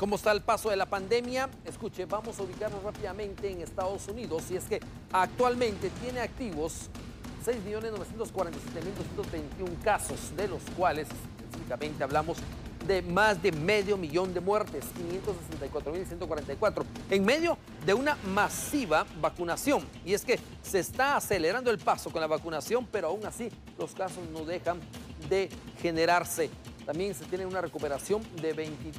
¿Cómo está el paso de la pandemia? Escuche, vamos a ubicarnos rápidamente en Estados Unidos, y es que actualmente tiene activos 6.947.221 casos, de los cuales específicamente hablamos de más de 500.000 de muertes, 564.144, en medio de una masiva vacunación. Y es que se está acelerando el paso con la vacunación, pero aún así los casos no dejan de generarse. También se tiene una recuperación de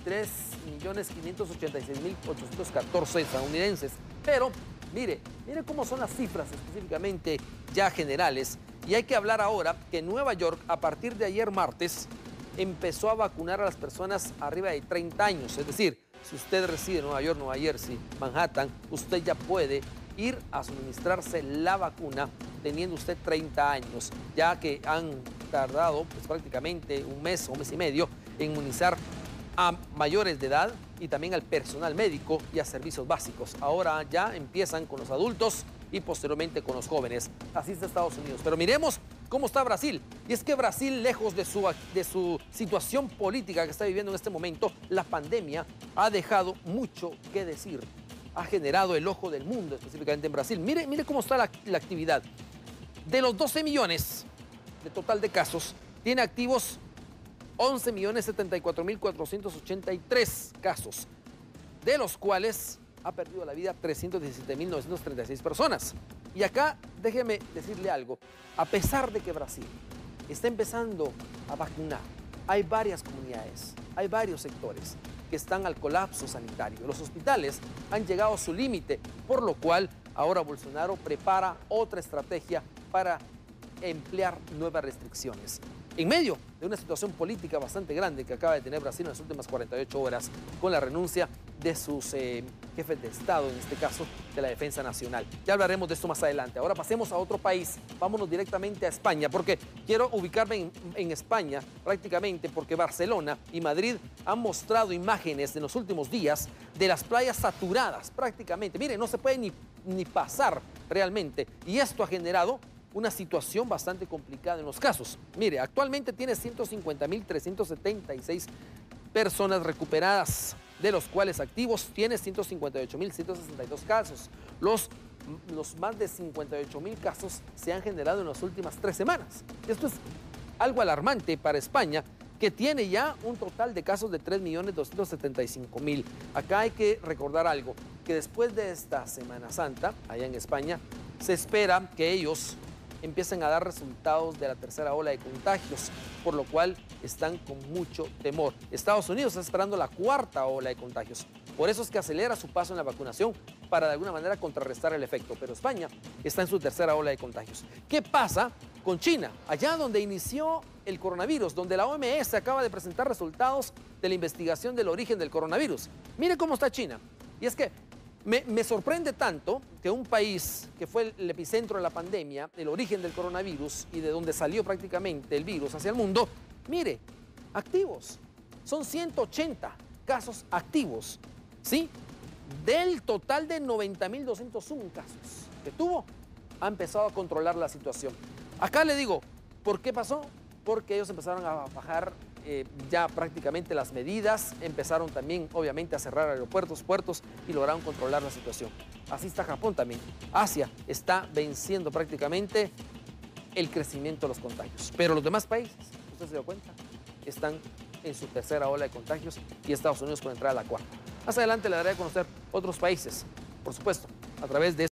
23.586.814 estadounidenses. Pero mire cómo son las cifras específicamente ya generales. Y hay que hablar ahora que Nueva York, a partir de ayer martes, empezó a vacunar a las personas arriba de 30 años. Es decir, si usted reside en Nueva York, Nueva Jersey, Manhattan, usted ya puede ir a suministrarse la vacuna teniendo usted 30 años, ya que han tardado pues, prácticamente un mes o mes y medio en inmunizar a mayores de edad y también al personal médico y a servicios básicos. Ahora ya empiezan con los adultos y posteriormente con los jóvenes. Así está Estados Unidos. Pero miremos cómo está Brasil. Y es que Brasil, lejos de su situación política que está viviendo en este momento, la pandemia ha dejado mucho que decir. Ha generado el ojo del mundo, específicamente en Brasil. Mire cómo está la actividad. De los 12 millones de total de casos, tiene activos 11.074.483 casos, de los cuales ha perdido la vida 317.936 personas. Y acá déjeme decirle algo. A pesar de que Brasil está empezando a vacunar, hay varias comunidades, hay varios sectores que están al colapso sanitario. Los hospitales han llegado a su límite, por lo cual ahora Bolsonaro prepara otra estrategia para emplear nuevas restricciones. En medio de una situación política bastante grande que acaba de tener Brasil en las últimas 48 horas, con la renuncia de sus jefes de Estado, en este caso de la Defensa Nacional. Ya hablaremos de esto más adelante. Ahora pasemos a otro país. Vámonos directamente a España, porque quiero ubicarme en España prácticamente porque Barcelona y Madrid han mostrado imágenes en los últimos días de las playas saturadas prácticamente. Miren, no se puede ni pasar realmente. Y esto ha generado una situación bastante complicada en los casos. Mire, actualmente tiene 150.376 personas recuperadas, de los cuales activos tiene 158.162 casos. Los más de 58.000 casos se han generado en las últimas 3 semanas. Esto es algo alarmante para España, que tiene ya un total de casos de 3.275.000. Acá hay que recordar algo, que después de esta Semana Santa, allá en España, se espera que ellos empiecen a dar resultados de la tercera ola de contagios, por lo cual están con mucho temor. Estados Unidos está esperando la 4ª ola de contagios. Por eso es que acelera su paso en la vacunación para de alguna manera contrarrestar el efecto. Pero España está en su 3ª ola de contagios. ¿Qué pasa con China? Allá donde inició el coronavirus, donde la OMS acaba de presentar resultados de la investigación del origen del coronavirus. Mire cómo está China. Y es que me sorprende tanto que un país que fue el epicentro de la pandemia, el origen del coronavirus y de donde salió prácticamente el virus hacia el mundo, mire, activos. Son 180 casos activos, ¿sí? Del total de 90.201 casos que tuvo, ha empezado a controlar la situación. Acá le digo, ¿por qué pasó? Porque ellos empezaron a bajar ya prácticamente las medidas, empezaron también obviamente a cerrar aeropuertos, puertos y lograron controlar la situación. Así está Japón también. Asia está venciendo prácticamente el crecimiento de los contagios. Pero los demás países, usted se dio cuenta, están en su 3ª ola de contagios y Estados Unidos con entrada a la 4ª. Más adelante le daré a conocer otros países, por supuesto, a través de